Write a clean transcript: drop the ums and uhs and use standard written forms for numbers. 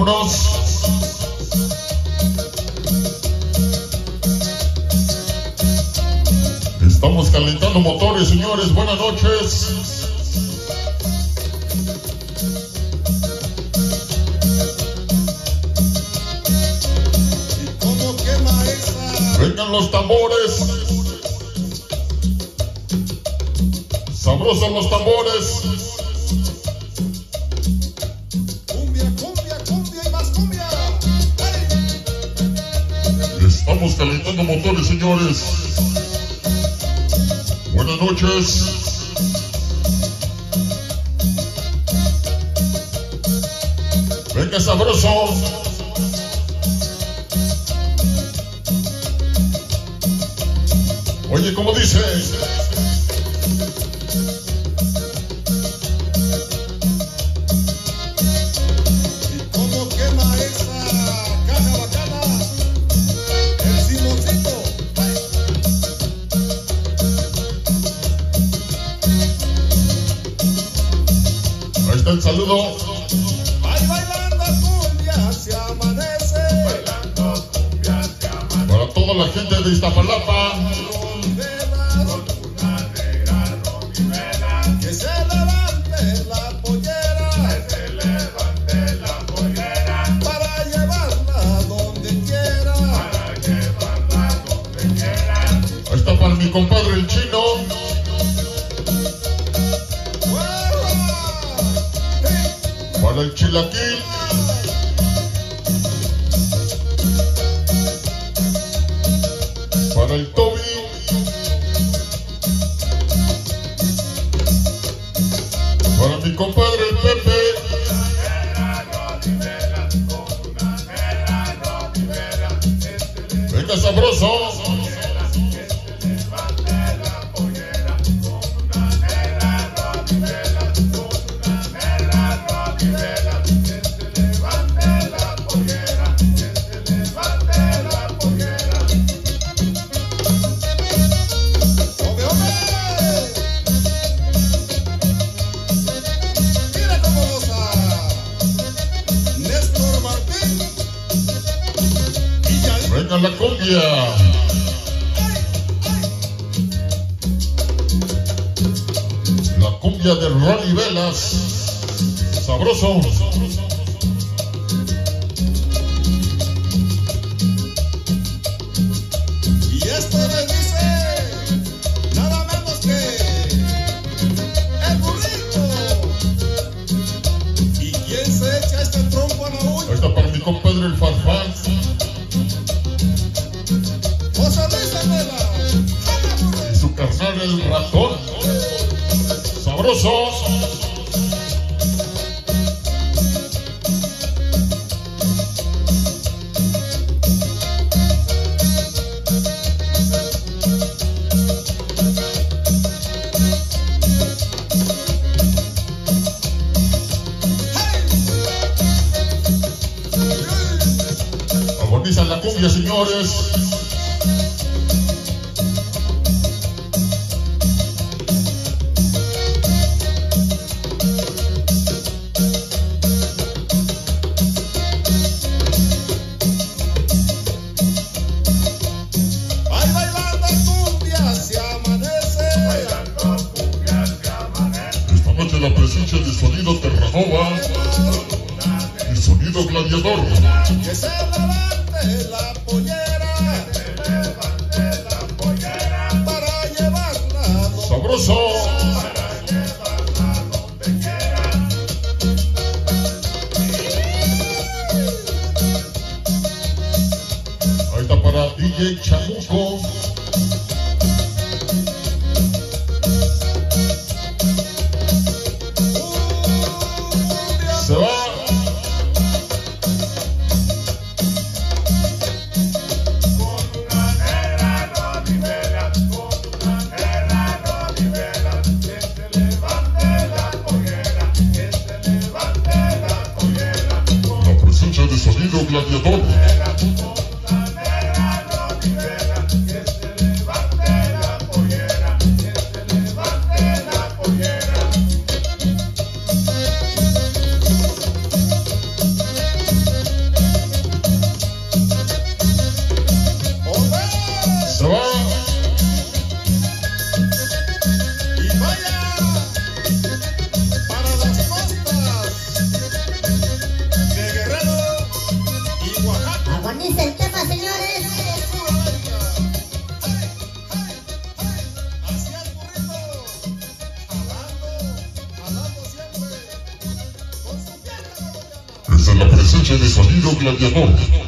Vámonos. Estamos calentando motores, señores. Buenas noches. Vengan los tambores. Sabrosos los tambores. Cumbia, cumbia, cumbia y más cumbia. Estamos calentando motores, señores. Buenas noches. Venga, sabroso. Oye, ¿cómo dice? ¿Y cómo quema esa caja bacana? El Simoncito. Ahí está el saludo. Ay, bailando cumbia se amanece. Bailando cumbia se amanece. Para toda la gente de Iztapalapa. Que se levante la pollera. Que se levante la pollera. Para llevarla donde quiera. Para llevarla donde quiera. Ahí está para mi compadre el chino. Para el chilaquil. Para el Toby. Para mi compadre el Pepe. Venga, sabroso. Venga la cumbia. La cumbia de Ronnie Velas. Sabroso. Y esto les dice nada menos que el burrito. ¿Y quién se echa este tronco a la Ahí uña? está para mi compadre el Farfán. José Luis Herrera. Y su carnal el ratón. Sabroso. Agonizan la cumbia, señores. Ay, bailando cumbia se amanece. Bailando cumbia se amanece. Esta noche la presencia de sonido Terranova y sonido Gladiador. Que se levante la pollera. Que se levante la pollera. Para llevarla donde Sabroso. Para llevarla donde quiera. Ahí está para DJ Chamuco. Se va. Con una negra rodivela. Con una negra rodivela. Que se levante la pollera. Que se levante la pollera. La presencia de sonido Gladiador. noche de Sonido Gladiador.